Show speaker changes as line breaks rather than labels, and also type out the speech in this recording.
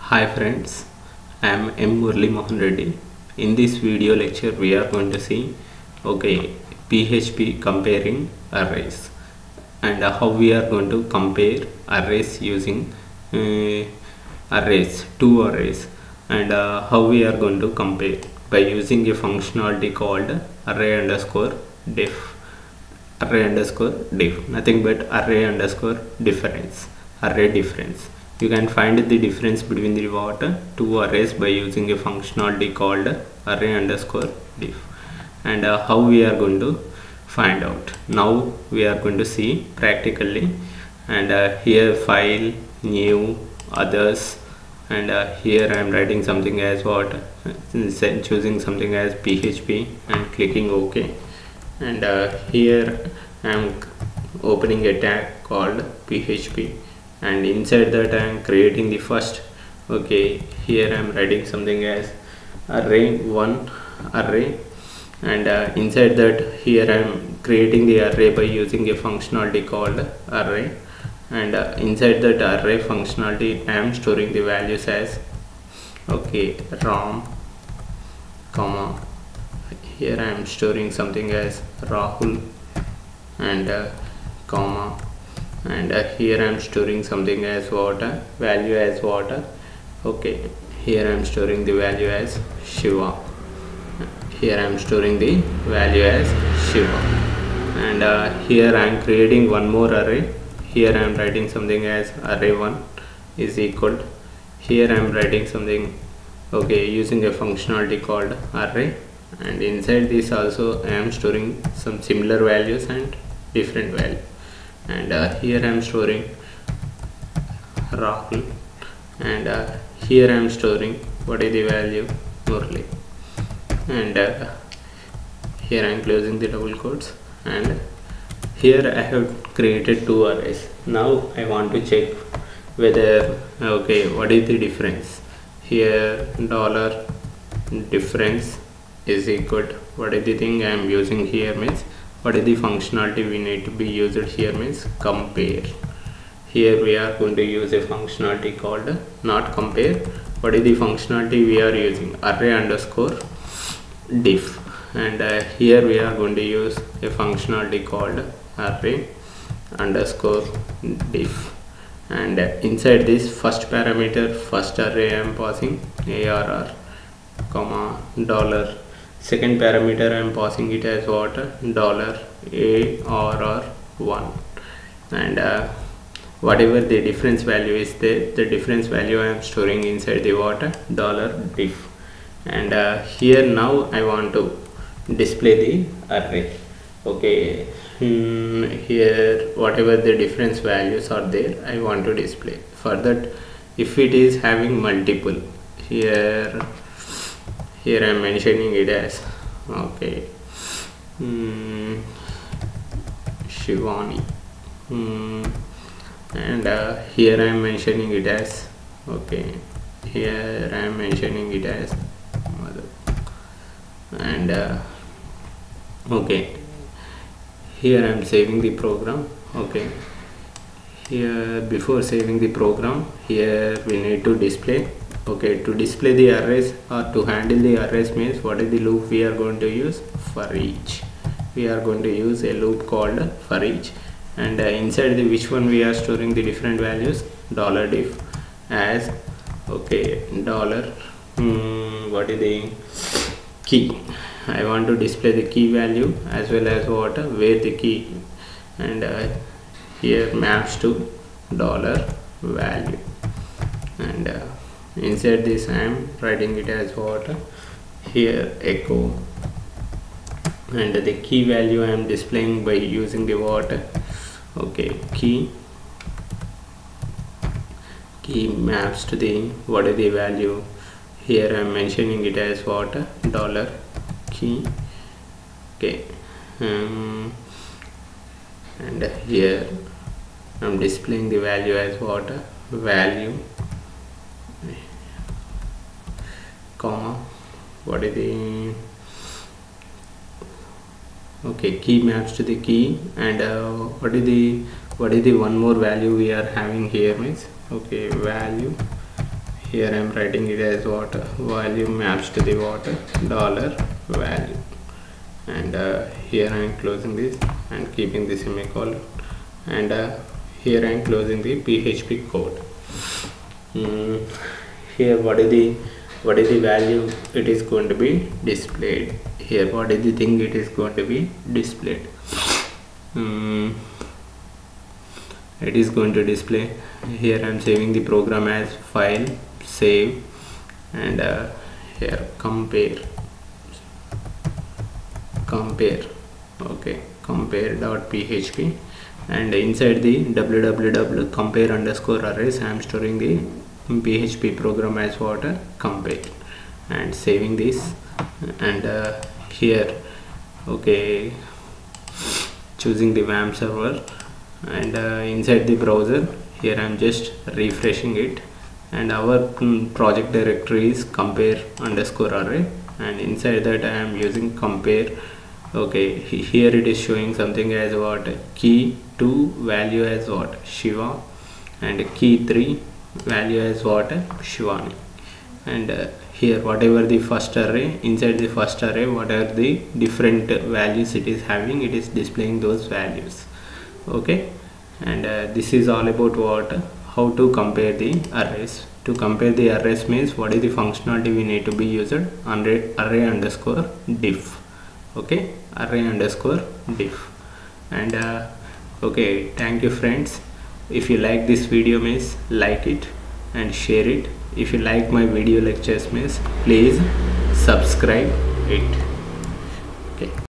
Hi friends, I am Murali Mohan Reddy. In this video lecture we are going to see PHP comparing arrays and how we are going to compare arrays using two arrays, and how we are going to compare by using a functionality called array underscore diff, nothing but array underscore difference, array difference. You can find the difference between the two arrays by using a functionality called array underscore diff, and how we are going to find out. Now we are going to see practically, and here file, new, others, and here I am writing something as choosing something as PHP and clicking OK, and here I am opening a tag called PHP, and inside that I am creating the first. Here I am writing something as array1 array, and inside that here I am creating the array by using a functionality called array, and inside that array functionality I am storing the values as ram, comma, here I am storing something as Rahul, and comma, and here I am storing something as value as here I am storing the value as Shiva, here I am storing the value as Shiva, and here I am creating one more array. Here I am writing something as array1 is equal, here I am writing something using a functionality called array, and inside this also I am storing some similar values and different value, and here I am storing Rahul, and here I am storing what is the value Murali, and here I am closing the double quotes, and here I have created two arrays. Now I want to check whether what is the difference. Here dollar difference is equal to what is the thing I am using here means what is the functionality we need to be used here means compare. Here we are going to use a functionality called not compare. What is the functionality we are using? Array underscore diff, and here we are going to use a functionality called array underscore diff, and inside this first parameter, first array I am passing arr, comma, dollar. Second parameter I am passing it as dollar arr1, and whatever the difference value is there, the difference value I am storing inside the dollar diff, and here now I want to display the array. Here whatever the difference values are there I want to display. For that, if it is having multiple, here I am mentioning it as Shivani, and here I am mentioning it as here I am mentioning it as mother, and here I am saving the program. Here before saving the program, here we need to display. To display the arrays or to handle the arrays means what is the loop we are going to use? For each. We are going to use a loop called for each, and inside the which one we are storing the different values? Dollar diff as dollar what is the key. I want to display the key value as well as where the key, and here maps to dollar value, and inside this I am writing it as here echo, and the key value I am displaying by using the key maps to the what is the value. Here I am mentioning it as dollar key, and here I am displaying the value as value, comma, what is the key maps to the key, and what is the one more value we are having here means value here I am writing it as what value maps to the what dollar value, and here I am closing this and keeping the semicolon, and here I am closing the PHP code. Here what is the value it is going to be displayed. Here what is the thing it is going to be displayed. It is going to display, here I am saving the program as file, save, and here compare, okay, compare.php, and inside the www compare underscore arrays I am storing the PHP program as what compare, and saving this, and here okay, choosing the WAMP server, and inside the browser here I am just refreshing it, and our project directory is compare underscore array, and inside that I am using compare. Okay, here it is showing something as what key 2 value as what Shiva, and key 3 value as what Shivani, and here whatever the first array, inside the first array whatever the different values it is having, it is displaying those values. Okay, and this is all about what how to compare the arrays. To compare the arrays means what is the functionality we need to be used, array underscore diff. Okay, array underscore diff, and okay, thank you friends. If you like this video means like it and share it. If you like my video lectures means please subscribe it. Okay.